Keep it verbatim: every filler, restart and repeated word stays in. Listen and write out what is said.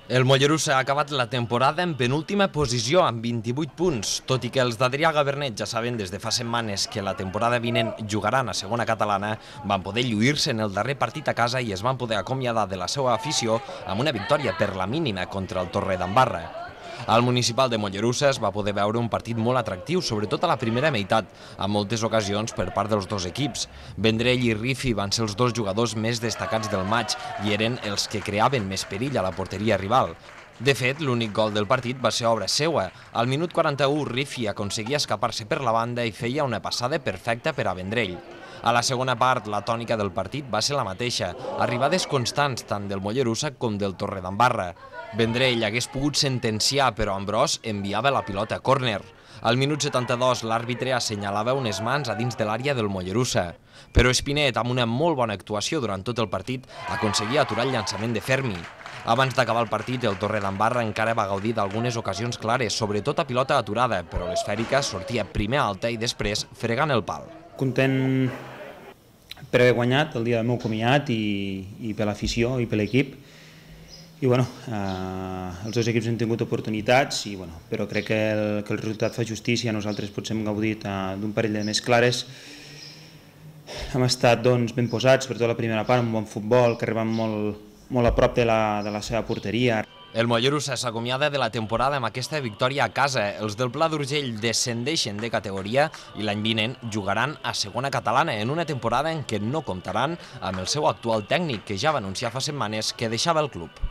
El Mollerussa ha acabat la temporada en penúltima posició amb vint-i-vuit punts, tot i que els d'Adrià Gabernet ja saben des de fa setmanes que la temporada vinent jugaran a segona catalana, van poder lluir-se en el darrer partit a casa i es van poder acomiadar de la seva afició amb una victòria per la mínima contra el Torredembarra. Al municipal de Mollerussa es va poder veure un partit molt atractiu, sobretot a la primera meitat, amb moltes ocasions per part dels dos equips. Vendrell i Rifi van ser els dos jugadors més destacats del maig i eren els que creaven més perill a la porteria rival. De fet, l'únic gol del partit va ser obra seua. Al minut quaranta-u, Rifi aconseguia escapar-se per la banda i feia una passada perfecta per a Vendrell. A la segona part, la tònica del partit va ser la mateixa, arribades constants tant del Mollerussa com del Torredembarra. Vendrell hagués pogut sentenciar, però Ambrós enviava la pilota a córner. Al minut setanta-dos, l'àrbitre assenyalava unes mans a dins de l'àrea del Mollerussa. Però Espinet, amb una molt bona actuació durant tot el partit, aconseguia aturar el llançament de Fermi. Abans d'acabar el partit, el Torredembarra encara va gaudir d'algunes ocasions clares, sobretot a pilota aturada, però l'esfèrica sortia primer alta i després fregant el pal. Content per haver guanyat el dia del meu comiat i, i per l'afició i per l'equip. I bueno, eh, els dos equips han tingut oportunitats, i, bueno, però crec que el, que el resultat fa justícia. Nosaltres potser hem gaudit eh, d'un parell de més clares. Hem estat doncs, ben posats per tota la primera part, amb bon futbol, que arribem molt, molt a prop de la, de la seva porteria. El Mollerussa s'acomiada de la temporada amb aquesta victòria a casa. Els del Pla d'Urgell descendeixen de categoria i l'any vinent jugaran a segona catalana en una temporada en què no comptaran amb el seu actual tècnic, que ja va anunciar fa setmanes que deixava el club.